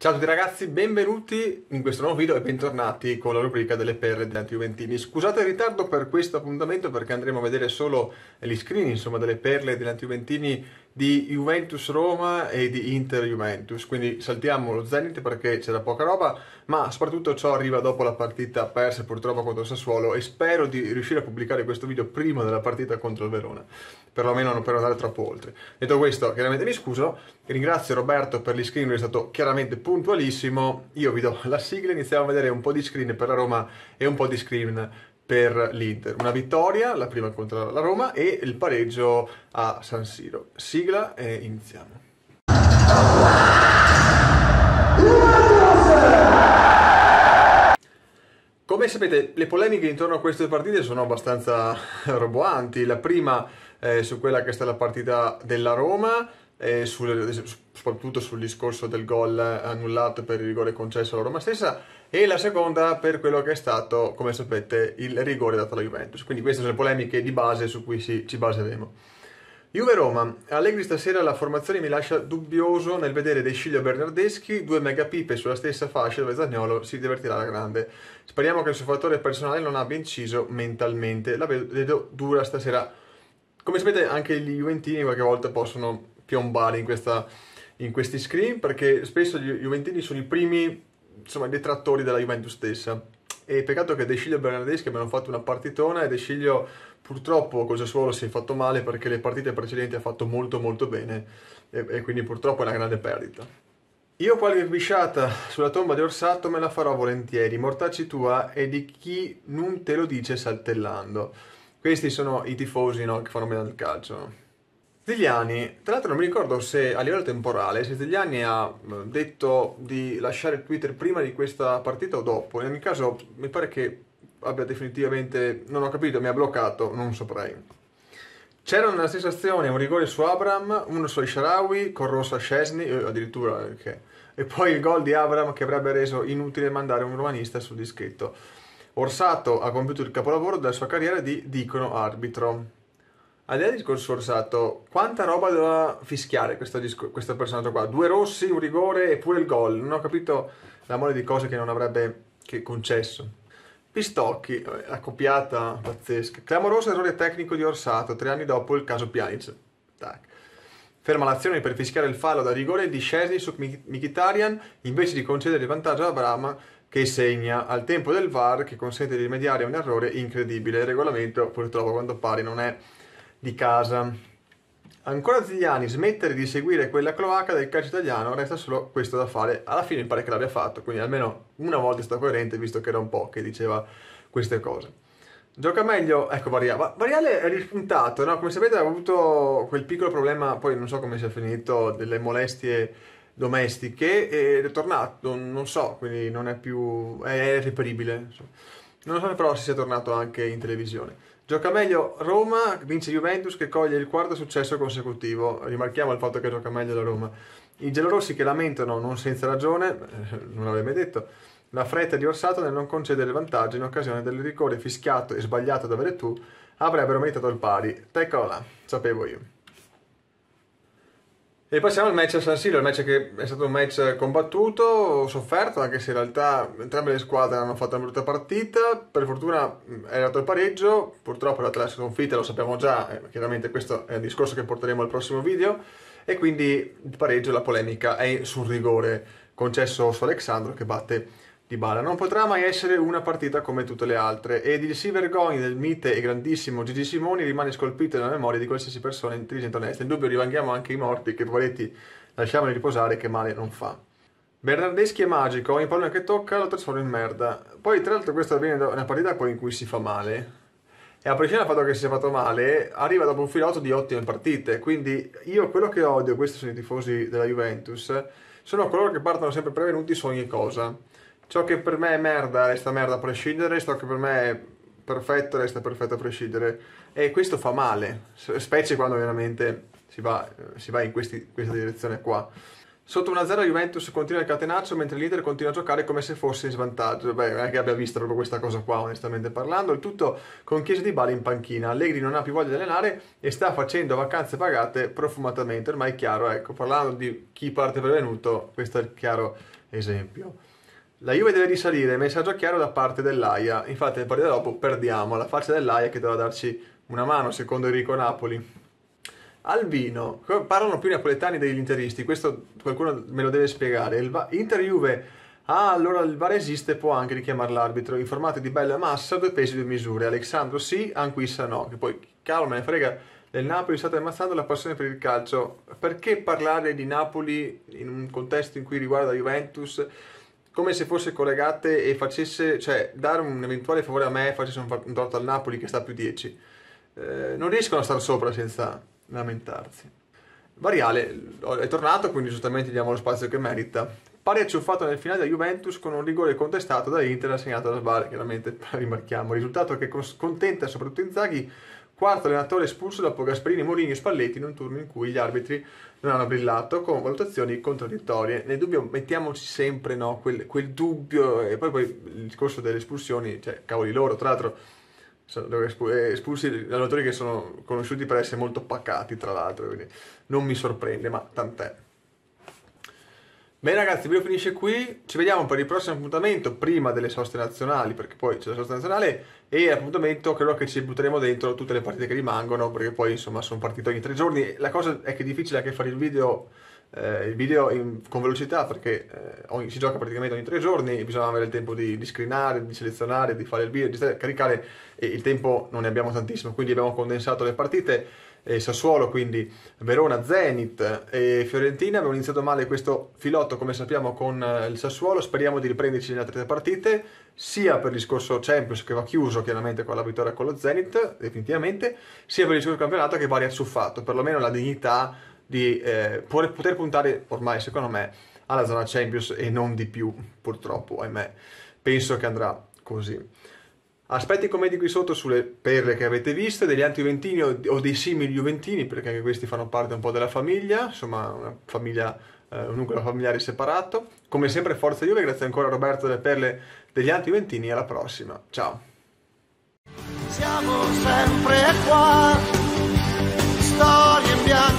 Ciao a tutti ragazzi, benvenuti in questo nuovo video e bentornati con la rubrica delle perle degli anti-juventini. Scusate il ritardo per questo appuntamento perché andremo a vedere solo gli screen, insomma, delle perle degli anti-juventini di Juventus Roma e di Inter Juventus. Quindi saltiamo lo Zenit perché c'era poca roba, ma soprattutto ciò arriva dopo la partita persa purtroppo contro il Sassuolo e spero di riuscire a pubblicare questo video prima della partita contro il Verona, perlomeno non per andare troppo oltre. Detto questo, chiaramente mi scuso, ringrazio Roberto per gli screen, è stato chiaramente puntualissimo. Io vi do la sigla, iniziamo a vedere un po' di screen per la Roma e un po' di screen per l'Inter. Una vittoria, la prima contro la Roma, e il pareggio a San Siro. Sigla e iniziamo. Come sapete, le polemiche intorno a queste partite sono abbastanza roboanti. La prima su quella che è stata la partita della Roma, soprattutto sul discorso del gol annullato per il rigore concesso alla Roma stessa, e la seconda per quello che è stato, come sapete, il rigore dato alla Juventus. Quindi queste sono le polemiche di base su cui ci baseremo. Juve-Roma. Allegri stasera la formazione mi lascia dubbioso nel vedere De Sciglio e Bernardeschi, due megapipe sulla stessa fascia dove Zaniolo si divertirà alla grande. Speriamo che il suo fattore personale non abbia inciso mentalmente. La vedo dura stasera. Come sapete, anche gli Juventini qualche volta possono piombare in questi screen, perché spesso gli Juventini sono i primi, insomma, detrattori della Juventus stessa. E peccato che De Sciglio e Bernardeschi abbiano fatto una partitona e De Sciglio purtroppo col Sassuolo si è fatto male perché le partite precedenti ha fatto molto bene e quindi purtroppo è una grande perdita. Io qualche bisciata sulla tomba di Orsato me la farò volentieri, mortacci tua e di chi non te lo dice saltellando. Questi sono i tifosi, no, che fanno bene al calcio. Zigliani, tra l'altro non mi ricordo se a livello temporale, se Zigliani ha detto di lasciare Twitter prima di questa partita o dopo. In ogni caso mi pare che abbia definitivamente, non ho capito, mi ha bloccato, non saprei. C'era nella stessa azione un rigore su Abraham, uno su Shaarawy, con rosso a Szczesny, addirittura perché. E poi il gol di Abraham che avrebbe reso inutile mandare un romanista sul dischetto. Orsato ha compiuto il capolavoro della sua carriera di dicono arbitro. Al di là del discorso Orsato, quanta roba doveva fischiare questo personaggio qua? Due rossi, un rigore e pure il gol. Non ho capito la mole di cose che non avrebbe concesso. Pistocchi, accoppiata pazzesca. Clamoroso errore tecnico di Orsato, 3 anni dopo il caso Pjanic. Tac. Ferma l'azione per fischiare il fallo da rigore di Szczesny su Mkhitaryan, invece di concedere il vantaggio ad Abraham, che segna al tempo del VAR, che consente di rimediare a un errore incredibile. Il regolamento, purtroppo, a quanto pare, non è di casa. Ancora Zigliani, smettere di seguire quella cloaca del calcio italiano, resta solo questo da fare. Alla fine mi pare che l'abbia fatto, quindi almeno una volta è stato coerente, visto che era un po' che diceva queste cose. Gioca meglio, ecco Variale è rispuntato, no? Come sapete aveva avuto quel piccolo problema, poi non so come sia finito, delle molestie domestiche, ed è tornato, non so, quindi non è più, è reperibile. Non so però se sia tornato anche in televisione. Gioca meglio Roma, vince Juventus che coglie il quarto successo consecutivo. Rimarchiamo il fatto che gioca meglio la Roma. I giallorossi che lamentano, non senza ragione, non l'avevo mai detto, la fretta di Orsato nel non concedere vantaggio in occasione del rigore fischiato e sbagliato da Veretù, avrebbero meritato il pari. Eccola là, sapevo io. E passiamo al match a San Siro, il match che è stato un match combattuto, sofferto, anche se in realtà entrambe le squadre hanno fatto una brutta partita. Per fortuna è arrivato il pareggio, purtroppo è arrivata la sconfitta, lo sappiamo già, chiaramente questo è un discorso che porteremo al prossimo video, e quindi il pareggio, la polemica è sul rigore concesso su Alexandro che batte Dybala. Non potrà mai essere una partita come tutte le altre, ed il si vergogni del mite e grandissimo Gigi Simoni rimane scolpito nella memoria di qualsiasi persona intelligente e onesta. In dubbio rivanghiamo anche i morti, che poveretti lasciamoli riposare, che male non fa. Bernardeschi è magico, ogni pallone che tocca lo trasforma in merda. Poi tra l'altro questo avviene in una partita poi in cui si fa male, e a prescindere dal fatto che si sia fatto male, arriva dopo un filotto di ottime partite. Quindi io quello che odio, questi sono i tifosi della Juventus, sono coloro che partono sempre prevenuti su ogni cosa. Ciò che per me è merda resta merda a prescindere, ciò che per me è perfetto resta perfetto a prescindere, e questo fa male, specie quando veramente si va in questa direzione qua. Sotto 1-0 Juventus continua il catenaccio mentre l'Inter continua a giocare come se fosse in svantaggio. Beh, non è che abbia visto proprio questa cosa qua, onestamente parlando. Il tutto con Chiesa di Bala in panchina. Allegri non ha più voglia di allenare e sta facendo vacanze pagate profumatamente. Ormai è chiaro, ecco, parlando di chi parte prevenuto, questo è il chiaro esempio. La Juve deve risalire, messaggio chiaro da parte dell'AIA. Infatti nel partita dopo perdiamo la faccia dell'AIA che doveva darci una mano, secondo Enrico Napoli. Albino, parlano più i napoletani degli interisti, questo qualcuno me lo deve spiegare. Inter-Juve, allora il VAR esiste, può anche richiamare l'arbitro. Informati di bella massa, 2 pesi 2 misure. Alessandro sì, Anquissa no. Che poi, cavolo, me ne frega del Napoli, state ammazzando la passione per il calcio. Perché parlare di Napoli in un contesto in cui riguarda Juventus come se fosse collegate e facesse, cioè, dare un eventuale favore a me e facesse un torto al Napoli che sta a più 10? Non riescono a star sopra senza lamentarsi. Variale è tornato, quindi giustamente diamo lo spazio che merita. Pari acciuffato nel finale da Juventus con un rigore contestato da Inter assegnato da VAR, chiaramente rimarchiamo. Risultato che contenta soprattutto Inzaghi, quarto allenatore espulso dopo Gasperini, Mourinho e Spalletti in un turno in cui gli arbitri non hanno brillato con valutazioni contraddittorie. Nel dubbio mettiamoci sempre no, quel dubbio e poi il discorso delle espulsioni, cioè cavoli loro, tra l'altro sono espulsi allenatori che sono conosciuti per essere molto pacati, tra l'altro, quindi non mi sorprende, ma tant'è. Bene ragazzi, il video finisce qui, ci vediamo per il prossimo appuntamento prima delle soste nazionali, perché poi c'è la sosta nazionale e l'appuntamento credo che ci butteremo dentro tutte le partite che rimangono, perché poi insomma sono partite ogni 3 giorni. La cosa è che è difficile anche fare il video con velocità, perché si gioca praticamente ogni 3 giorni e bisogna avere il tempo di screenare, di selezionare, di fare il video, di caricare, e il tempo non ne abbiamo tantissimo, quindi abbiamo condensato le partite. Sassuolo, quindi Verona, Zenit e Fiorentina. Abbiamo iniziato male questo filotto, come sappiamo, con il Sassuolo. Speriamo di riprenderci nelle altre 3 partite, sia per il discorso Champions, che va chiuso chiaramente con la vittoria con lo Zenit, definitivamente, sia per il discorso campionato, che va riazzuffato, perlomeno la dignità di poter puntare, ormai secondo me, alla zona Champions e non di più, purtroppo, ahimè. Penso che andrà così. Aspetti commenti qui sotto sulle perle che avete visto, degli anti-juventini o dei simili juventini, perché anche questi fanno parte un po' della famiglia, insomma una famiglia, un nucleo familiare separato. Come sempre Forza Juve, grazie ancora a Roberto delle perle degli anti-juventini, alla prossima, ciao! Siamo sempre qua, storie in bianco.